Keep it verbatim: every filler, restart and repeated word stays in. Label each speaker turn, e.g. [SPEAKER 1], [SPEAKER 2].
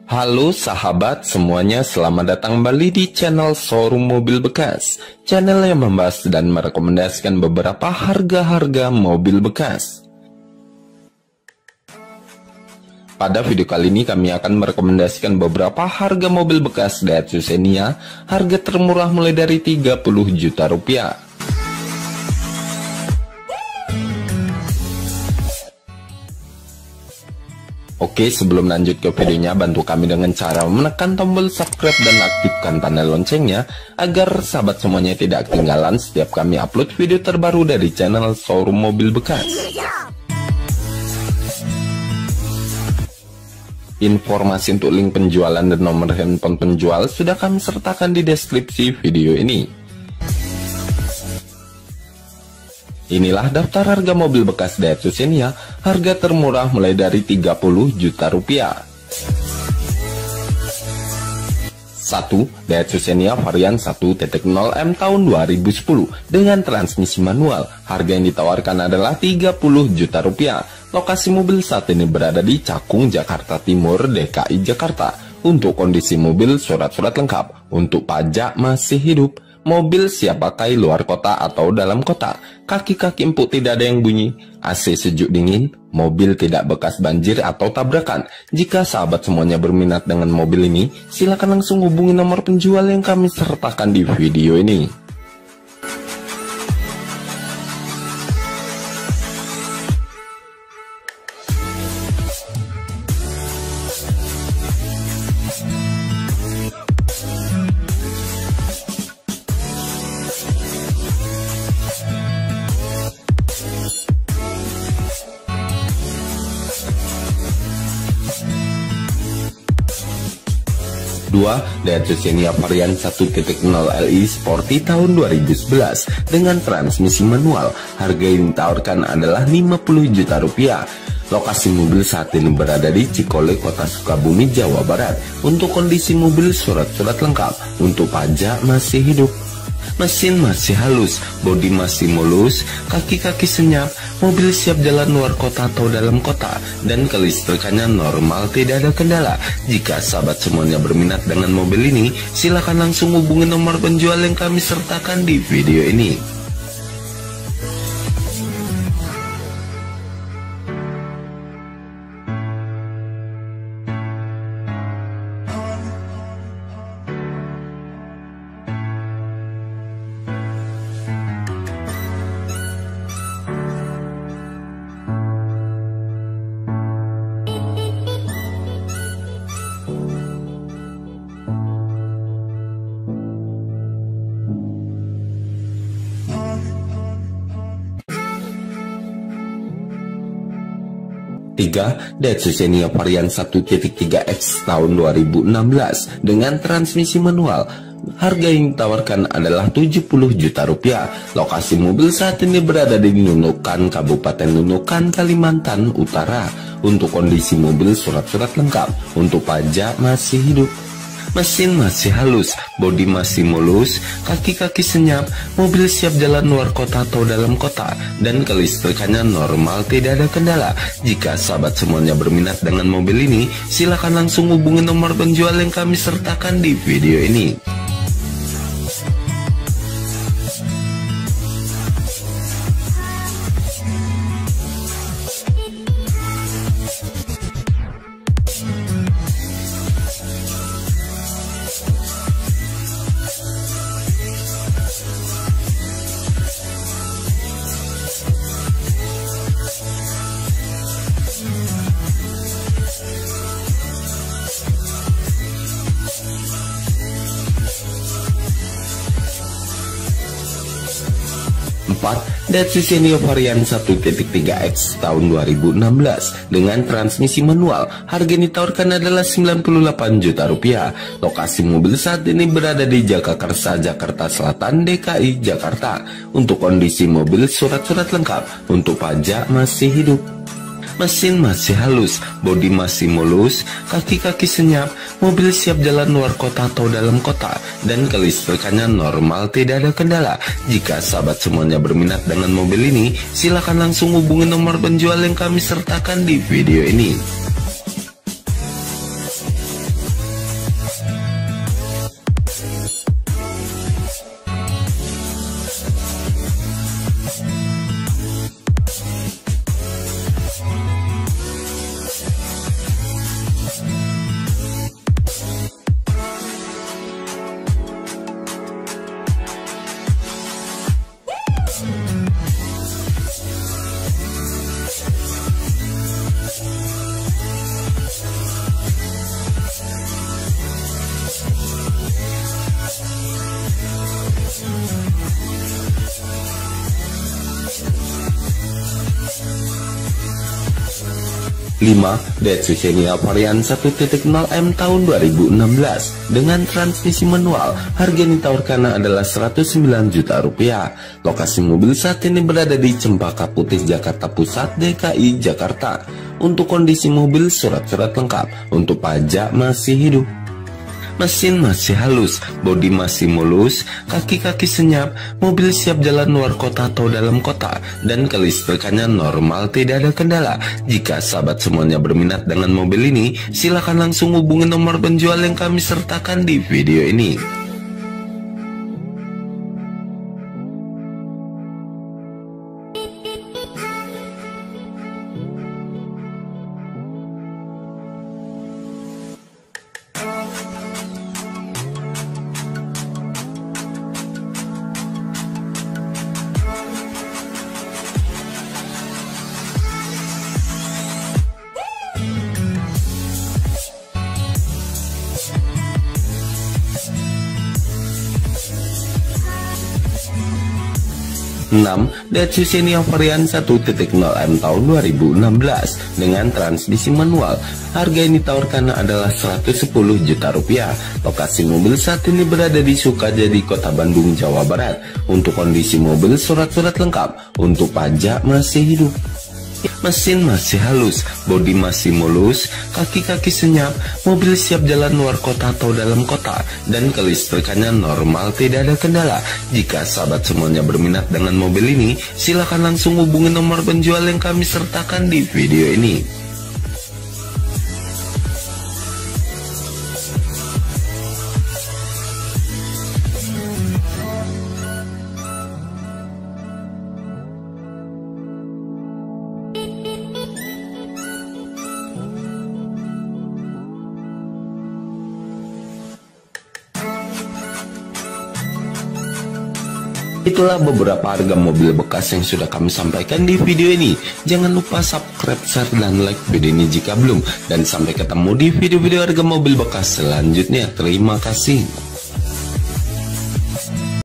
[SPEAKER 1] Halo sahabat semuanya, selamat datang kembali di channel Showroom Mobil Bekas, channel yang membahas dan merekomendasikan beberapa harga-harga mobil bekas. Pada video kali ini kami akan merekomendasikan beberapa harga mobil bekas Daihatsu Xenia, harga termurah mulai dari tiga puluh juta rupiah. Oke, sebelum lanjut ke videonya, bantu kami dengan cara menekan tombol subscribe dan aktifkan tanda loncengnya agar sahabat semuanya tidak ketinggalan setiap kami upload video terbaru dari channel Showroom Mobil Bekas. Informasi untuk link penjualan dan nomor handphone penjual sudah kami sertakan di deskripsi video ini. Inilah daftar harga mobil bekas Daihatsu Xenia, harga termurah mulai dari tiga puluh juta rupiah. satu. Daihatsu Xenia varian satu titik nol M tahun dua ribu sepuluh dengan transmisi manual. Harga yang ditawarkan adalah tiga puluh juta rupiah. Lokasi mobil saat ini berada di Cakung, Jakarta Timur, D K I Jakarta. Untuk kondisi mobil, surat-surat lengkap. Untuk pajak masih hidup. Mobil siap pakai luar kota atau dalam kota. Kaki-kaki empuk tidak ada yang bunyi. A C sejuk dingin. Mobil tidak bekas banjir atau tabrakan. Jika sahabat semuanya berminat dengan mobil ini, silakan langsung hubungi nomor penjual yang kami sertakan di video ini. dua. Daihatsu Xenia varian satu titik nol L I Sporty tahun dua ribu sebelas dengan transmisi manual. Harga yang ditawarkan adalah lima puluh juta rupiah. Lokasi mobil saat ini berada di Cikole, Kota Sukabumi, Jawa Barat. Untuk kondisi mobil, surat-surat lengkap. Untuk pajak masih hidup. Mesin masih halus, bodi masih mulus, kaki-kaki senyap, mobil siap jalan luar kota atau dalam kota, dan kelistrikannya normal, tidak ada kendala. Jika sahabat semuanya berminat dengan mobil ini, silakan langsung hubungi nomor penjual yang kami sertakan di video ini. tiga. Daihatsu Xenia varian satu titik tiga X tahun dua ribu enam belas dengan transmisi manual. Harga yang ditawarkan adalah tujuh puluh juta rupiah. Lokasi mobil saat ini berada di Nunukan, Kabupaten Nunukan, Kalimantan Utara. Untuk kondisi mobil, surat-surat lengkap. Untuk pajak masih hidup. Mesin masih halus, bodi masih mulus, kaki-kaki senyap, mobil siap jalan luar kota atau dalam kota, dan kelistrikannya normal, tidak ada kendala. Jika sahabat semuanya berminat dengan mobil ini, silakan langsung hubungi nomor penjual yang kami sertakan di video ini. empat. Daihatsu Xenia varian satu titik tiga X tahun dua ribu enam belas dengan transmisi manual. Harga yang ditawarkan adalah sembilan puluh delapan juta rupiah. Lokasi mobil saat ini berada di Jagakarsa, Jakarta Selatan, D K I Jakarta. Untuk kondisi mobil, surat-surat lengkap. Untuk pajak masih hidup. Mesin masih halus, bodi masih mulus, kaki-kaki senyap, mobil siap jalan luar kota atau dalam kota, dan kelistrikannya normal, tidak ada kendala. Jika sahabat semuanya berminat dengan mobil ini, silakan langsung hubungi nomor penjual yang kami sertakan di video ini. lima. Daihatsu Xenia varian satu titik nol M tahun dua ribu enam belas dengan transmisi manual. Harga yang ditawarkan adalah seratus sembilan juta rupiah. Lokasi mobil saat ini berada di Cempaka Putih, Jakarta Pusat, D K I Jakarta. Untuk kondisi mobil, surat-surat lengkap. Untuk pajak masih hidup. Mesin masih halus, bodi masih mulus, kaki-kaki senyap, mobil siap jalan luar kota atau dalam kota, dan kelistrikannya normal, tidak ada kendala. Jika sahabat semuanya berminat dengan mobil ini, silakan langsung hubungi nomor penjual yang kami sertakan di video ini. enam. Daihatsu Xenia varian satu titik nol M tahun dua ribu enam belas dengan transmisi manual. Harga yang ditawarkan adalah seratus sepuluh juta rupiah. Lokasi mobil saat ini berada di Sukajadi, Kota Bandung, Jawa Barat. Untuk kondisi mobil, surat-surat lengkap. Untuk pajak masih hidup. Mesin masih halus, bodi masih mulus, kaki-kaki senyap, mobil siap jalan luar kota atau dalam kota, dan kelistrikannya normal, tidak ada kendala. Jika sahabat semuanya berminat dengan mobil ini, silakan langsung hubungi nomor penjual yang kami sertakan di video ini. Itulah beberapa harga mobil bekas yang sudah kami sampaikan di video ini. Jangan lupa subscribe, share, dan like video ini jika belum. Dan sampai ketemu di video-video harga mobil bekas selanjutnya. Terima kasih.